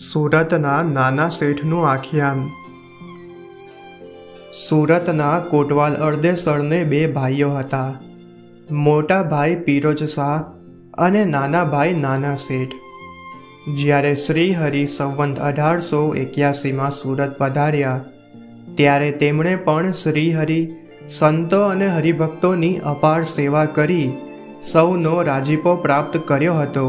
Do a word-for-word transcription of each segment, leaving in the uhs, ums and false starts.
સુરતના નાના શેઠનું આખ્યાન। સુરતના કોટવાલ અરદેસરને બે ભાઈઓ હતા। મોટા ભાઈ પીરોજ શાહ અને નાના ભાઈ નાના શેઠ। જ્યારે શ્રી હરિ સંવંત અઢારસો એક્યાસીમાં સુરત પધાર્યા ત્યારે તેમણે પણ શ્રી હરિ સંતો અને હરિભક્તોની અપાર સેવા કરી સૌનો રાજીપો પ્રાપ્ત કર્યો હતો।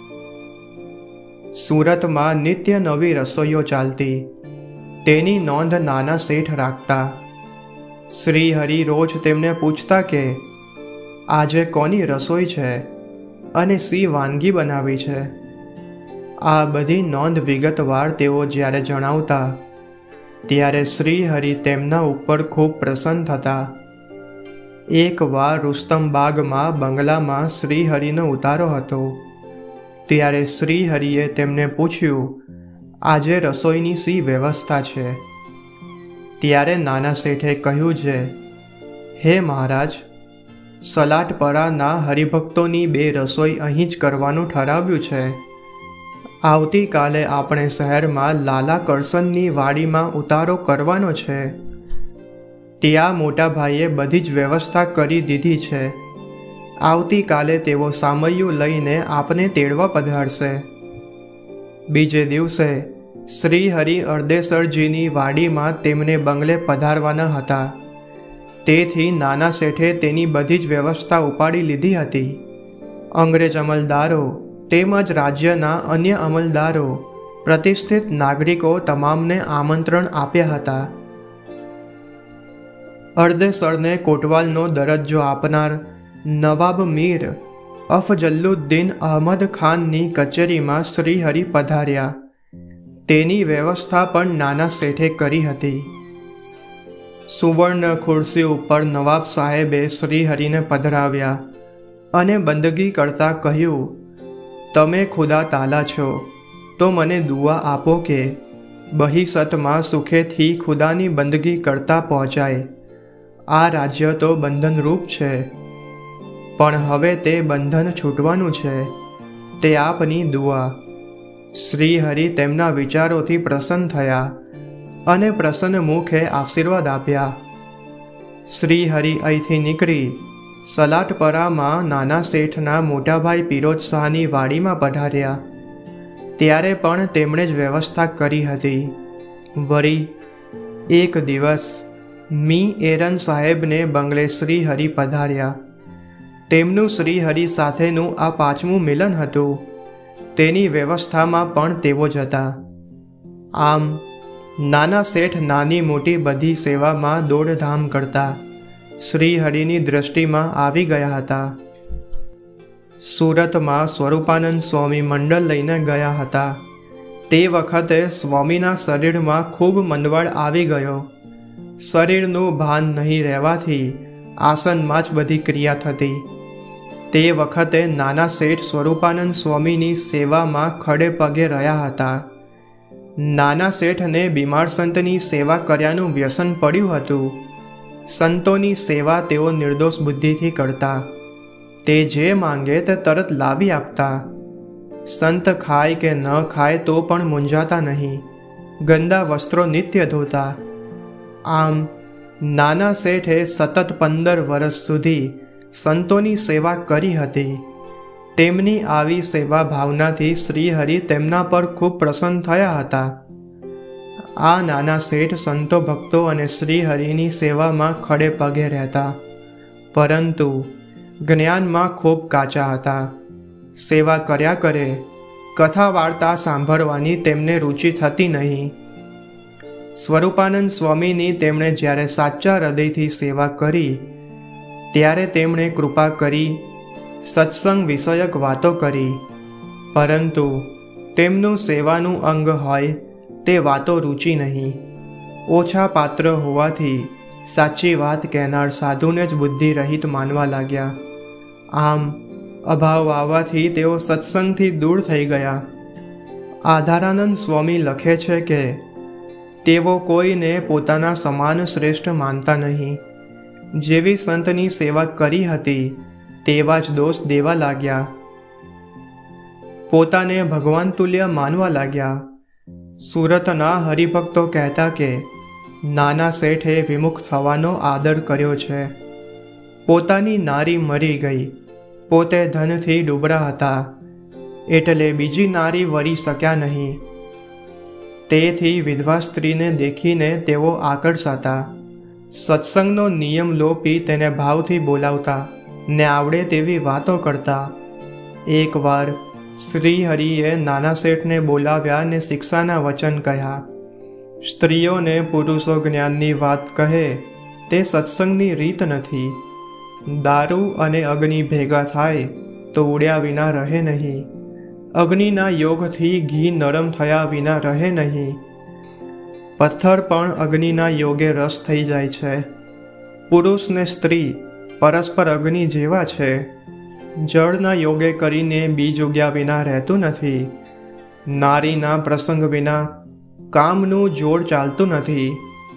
સુરતમાં નિત્ય નવી રસોઈઓ ચાલતી, તેની નોંધ નાના શેઠ રાખતા। શ્રી હરિ રોજ તેમને પૂછતા કે આજે કોની રસોઈ છે અને શી વાનગી બનાવી છે। આ બધી નોંધ વિગતવાર તેઓ જ્યારે જણાવતા ત્યારે શ્રી હરિ તેમના ઉપર ખૂબ પ્રસન્ન થતા। એકવાર રુસ્તમ બાગમાં બંગલામાં શ્રી હરિનો ઉતારો હતો ત્યારે શ્રી હરિએ તેમને પૂછ્યું, આજે રસોઈની શી વ્યવસ્થા છે? ત્યારે નાના શેઠે કહ્યું છે, હે મહારાજ, સલાટપરાના હરિભક્તોની બે રસોઈ અહીં જ કરવાનું ઠરાવ્યું છે। આવતીકાલે આપણે શહેરમાં લાલા કરસનની વાડીમાં ઉતારો કરવાનો છે। ત્યાં મોટા ભાઈએ બધી જ વ્યવસ્થા કરી દીધી છે। આવતીકાલે તેઓ સામૈયું લઈને આપને તેડવા પધારશે। બીજે દિવસે શ્રી હરિ અરદેસરજીની વાડીમાં તેમને બંગલે પધારવાના હતા, તેથી નાના શેઠે તેની બધી જ વ્યવસ્થા ઉપાડી લીધી હતી। અંગ્રેજ અમલદારો તેમજ રાજ્યના અન્ય અમલદારો, પ્રતિષ્ઠિત નાગરિકો તમામને આમંત્રણ આપ્યા હતા। અરદેસરને કોટવાલનો દરજ્જો આપનાર નવાબ મીર અફજલુદ્દીન અહમદ ખાનની કચેરીમાં શ્રી હરિ પધાર્યા। તેની વ્યવસ્થા પણ નાના શેઠે કરી હતી। સુવર્ણ ખુરશી ઉપર નવાબ સાહેબે શ્રી હરિને પધરાવ્યા અને બંદગી કરતા કહ્યું, તમે ખુદા તાલા છો તો મને દુઆ આપો કે બહિસતમાં સુખેથી ખુદાની બંદગી કરતા પહોંચાય। આ રાજ્ય તો બંધનરૂપ છે, પણ હવે તે બંધન છૂટવાનું છે, તે આપની દુઆ। શ્રી હરિ તેમના વિચારોથી પ્રસન્ન થયા અને પ્રસન્ન મુખે આશીર્વાદ આપ્યા। શ્રી હરિ અહીંથી નીકળી સલાટપરામાં નાના શેઠના મોટાભાઈ પીરોજ શાહની વાડીમાં પધાર્યા ત્યારે પણ તેમણે જ વ્યવસ્થા કરી હતી। વળી એક દિવસ મી એરન સાહેબને બંગલે શ્રી હરિ પધાર્યા। તેમનું શ્રી હરિ સાથેનું આ પાંચમું મિલન હતું। તેની વ્યવસ્થામાં પણ તેઓ જ હતા। આમ નાના શેઠ નાની મોટી બધી સેવામાં દોડધામ કરતા શ્રી હરિની દ્રષ્ટિમાં આવી ગયા હતા। સુરતમાં સ્વરૂપાનંદ સ્વામી મંડળ લઈને ગયા હતા। તે વખતે સ્વામીના શરીરમાં ખૂબ મંદવાડ આવી ગયો। શરીરનું ભાન નહીં રહેવાથી આસનમાં જ બધી ક્રિયા થતી। તે વખતે નાના શેઠ સ્વરૂપાનંદ સ્વામીની સેવામાં ખડે પગે રહ્યા હતા। નાના શેઠને બીમાર સંતની સેવા કર્યાનું વ્યસન પડ્યું હતું। સંતોની સેવા તેઓ નિર્દોષ બુદ્ધિથી કરતા। તે જે માંગે તે તરત લાવી આપતા। સંત ખાય કે ન ખાય તો પણ મૂંઝાતા નહીં। ગંદા વસ્ત્રો નિત્ય ધોતા। આમ નાના શેઠે સતત પંદર વર્ષ સુધી સંતોની સેવા કરી હતી। તેમની આવી સેવા ભાવનાથી શ્રી હરિ તેમના પર ખૂબ પ્રસન્ન થયા હતા। આ નાના શેઠ સંતો ભક્તો અને શ્રી હરિની સેવામાં ખડે પગે રહેતા, પરંતુ જ્ઞાનમાં ખૂબ કાચા હતા। સેવા કર્યા કરે, કથા વાર્તા સાંભળવાની તેમને રુચિ થતી નહીં। સ્વરૂપાનંદ સ્વામીની તેમણે જ્યારે સાચા હૃદયથી સેવા કરી ત્યારે તેમણે કૃપા કરી સત્સંગ વિષયક વાતો કરી, પરંતુ તેમનું સેવાનું અંગ હોય તે વાતો રુચિ નહીં। ઓછા પાત્ર હોવાથી સાચી વાત કહેનાર સાધુને જ બુદ્ધિ રહિત માનવા લાગ્યા। આમ અભાવ આવવાથી તેઓ સત્સંગથી દૂર થઈ ગયા। આધારાનંદ સ્વામી લખે છે કે તેઓ કોઈને પોતાના સમાન શ્રેષ્ઠ માનતા નહીં। જેવી સંતની સેવા કરી હતી તેવા જ દોષ દેવા લાગ્યા। પોતાને ભગવાન તુલ્ય માનવા લાગ્યા। સુરતના હરિભક્તો કહેતા કે નાના શેઠે વિમુખ થવાનો આદર કર્યો છે. પોતાની નારી મરી ગઈ, પોતે ધનથી ડૂબરા હતા, એટલે બીજી નારી વરી શક્યા નહીં. તેથી વિધવા સ્ત્રીને દેખીને તેઓ આકર્ષાતા. સત્સંગનો નિયમ લોપી તેને ભાવથી બોલાવતા ને આવડે તેવી વાતો કરતા. એકવાર શ્રી હરિએ નાના શેઠને બોલાવ્યા ને શિક્ષાના વચન કહ્યા. સ્ત્રીઓને પુરુષો જ્ઞાનની વાત કહે તે સત્સંગની રીત નથી. દારૂ અને અગ્નિ ભેગા થાય તો ઉડ્યા વિના રહે નહીં. અગ્નિના યોગથી ઘી નરમ થયા વિના રહે નહીં. પથ્થર પણ અગ્નિના યોગે રસ થઈ જાય છે. પુરુષ ને સ્ત્રી પરસ્પર અગ્નિ જેવા છે. જળના યોગે કરીને બીજ ઉગ્યા વિના રહેતું નથી. નારીના પ્રસંગ વિના કામનું જોડ ચાલતું નથી.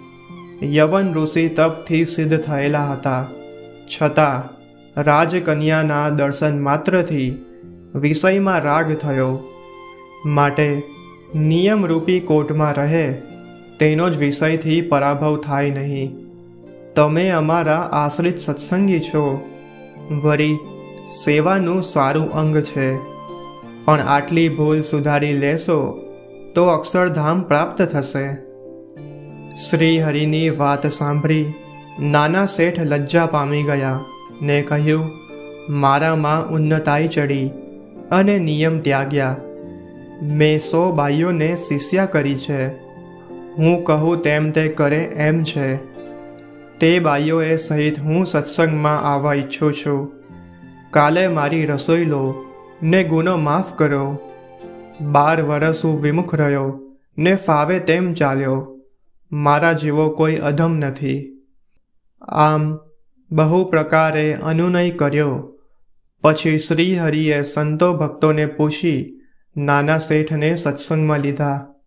યવન ઋષિ તપથી સિદ્ધ થયેલા હતા, છતાં રાજકન્યાના દર્શન માત્રથી વિષયમાં રાગ થયો. માટે નિયમરૂપી કોટમાં રહે તેનો જ વિષયથી પરાભવ થાય નહીં. તમે અમારા આશ્રિત સત્સંગી છો, વળી સેવાનું સારું અંગ છે. પણ આટલી ભૂલ સુધારી લેશો તો અક્ષરધામ પ્રાપ્ત થશે. શ્રી હરિની વાત સાંભળી નાના શેઠ લજ્જા પામી ગયા ને કહ્યું, મારામાં ઉન્નતાઈ ચડી અને નિયમ ત્યાગ્યા. મેં સો બાઈઓને શિષ્યા કરી છે. હું કહું તેમ તે કરે એમ છે. તે બાઈઓએ સહિત હું સત્સંગમાં આવવા ઈચ્છું છું. કાલે મારી રસોઈ લો ને ગુનો માફ કરો. બાર વરસ હું વિમુખ રહ્યો ને ફાવે તેમ ચાલ્યો. મારા જેવો કોઈ અધમ નથી. આમ બહુ પ્રકારે અનુનય કર્યો. પછી શ્રી હરિએ સંતો ભક્તોને પૂછી નાના શેઠને સત્સંગમાં લીધા.